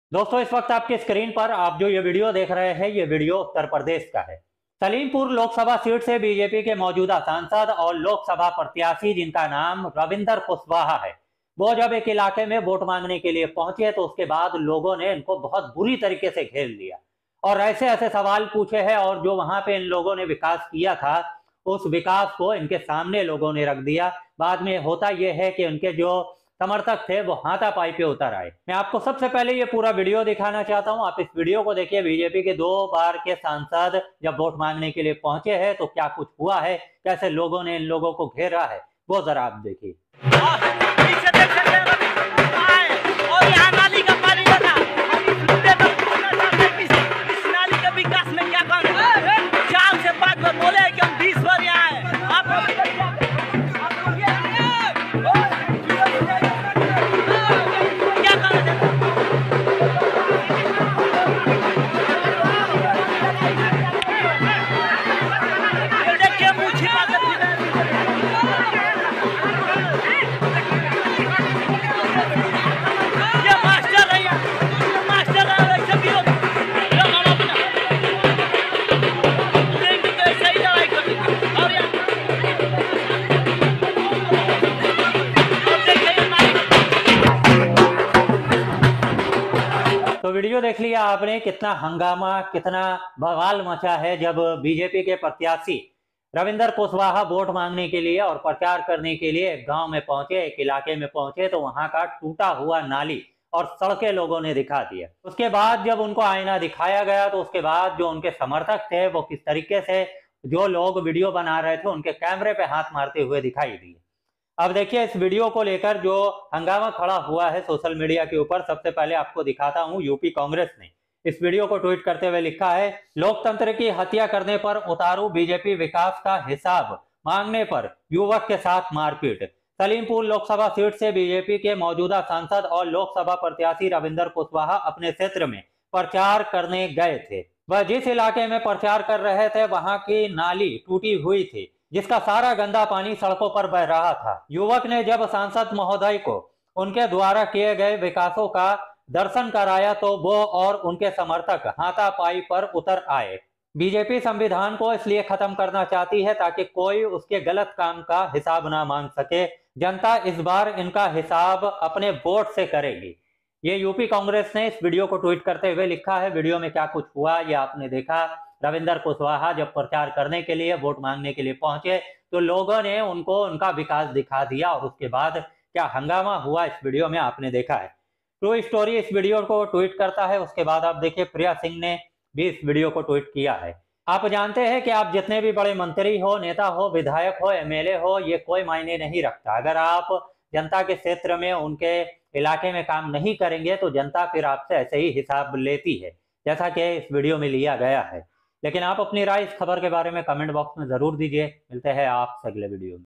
दोस्तों, इस वक्त आपकी स्क्रीन पर आप जो ये वीडियो देख रहे हैं, ये वीडियो उत्तर प्रदेश का है। सलीमपुर लोकसभा सीट से बीजेपी के मौजूदा सांसद और लोकसभा प्रत्याशी जिनका नाम रविंदर कुशवाहा है, वो जब एक इलाके में वोट मांगने के लिए पहुंचे तो उसके बाद लोगों ने इनको बहुत बुरी तरीके से घेर लिया और ऐसे ऐसे सवाल पूछे हैं और जो वहां पे इन लोगों ने विकास किया था उस विकास को इनके सामने लोगों ने रख दिया। बाद में होता यह है कि उनके जो समर्थक थे वो हाथापाई पे उतर आए। मैं आपको सबसे पहले ये पूरा वीडियो दिखाना चाहता हूँ, आप इस वीडियो को देखिए। बीजेपी के 2 बार के सांसद जब वोट मांगने के लिए पहुंचे हैं तो क्या कुछ हुआ है, कैसे लोगों ने इन लोगों को घेरा है, वो जरा आप देखिए। और यहाँ नाली का पानी लगा, इस नाली के विकास में क्या करें? 4 से 5 बार बोले कि हम 20 बार यहाँ आए। तो वीडियो देख लिया आपने, कितना हंगामा, कितना बवाल मचा है जब बीजेपी के प्रत्याशी रविंदर कुशवाहा वोट मांगने के लिए और प्रचार करने के लिए एक गांव में पहुंचे, एक इलाके में पहुंचे तो वहां का टूटा हुआ नाली और सड़कें लोगों ने दिखा दिया। उसके बाद जब उनको आईना दिखाया गया तो उसके बाद जो उनके समर्थक थे वो किस तरीके से जो लोग वीडियो बना रहे थे उनके कैमरे पे हाथ मारते हुए दिखाई दिए। अब देखिए, इस वीडियो को लेकर जो हंगामा खड़ा हुआ है सोशल मीडिया के ऊपर, सबसे पहले आपको दिखाता हूं। यूपी कांग्रेस ने इस वीडियो को ट्वीट करते हुए लिखा है, लोकतंत्र की हत्या करने पर उतारू बीजेपी, विकास का हिसाब मांगने पर युवक के साथ मारपीट। सलीमपुर लोकसभा सीट से बीजेपी के मौजूदा सांसद और लोकसभा प्रत्याशी रविंदर कुशवाहा अपने क्षेत्र में प्रचार करने गए थे। वह जिस इलाके में प्रचार कर रहे थे वहां की नाली टूटी हुई थी जिसका सारा गंदा पानी सड़कों पर बह रहा था। युवक ने जब सांसद महोदय को उनके द्वारा किए गए विकासों का दर्शन कराया तो वो और उनके समर्थक हाथापाई पर उतर आए। बीजेपी संविधान को इसलिए खत्म करना चाहती है ताकि कोई उसके गलत काम का हिसाब ना मांग सके। जनता इस बार इनका हिसाब अपने वोट से करेगी। ये यूपी कांग्रेस ने इस वीडियो को ट्वीट करते हुए लिखा है। वीडियो में क्या कुछ हुआ ये आपने देखा। रविंदर कुशवाहा जब प्रचार करने के लिए, वोट मांगने के लिए पहुंचे तो लोगों ने उनको उनका विकास दिखा दिया और उसके बाद क्या हंगामा हुआ इस वीडियो में आपने देखा है। ट्रू स्टोरी इस वीडियो को ट्वीट करता है। उसके बाद आप देखिए, प्रिया सिंह ने भी इस वीडियो को ट्वीट किया है। आप जानते हैं कि आप जितने भी बड़े मंत्री हो, नेता हो, विधायक हो, एमएलए हो, ये कोई मायने नहीं रखता। अगर आप जनता के क्षेत्र में, उनके इलाके में काम नहीं करेंगे तो जनता फिर आपसे ऐसे ही हिसाब लेती है जैसा कि इस वीडियो में लिया गया है। लेकिन आप अपनी राय इस खबर के बारे में कमेंट बॉक्स में जरूर दीजिए। मिलते हैं आपसे अगले वीडियो में।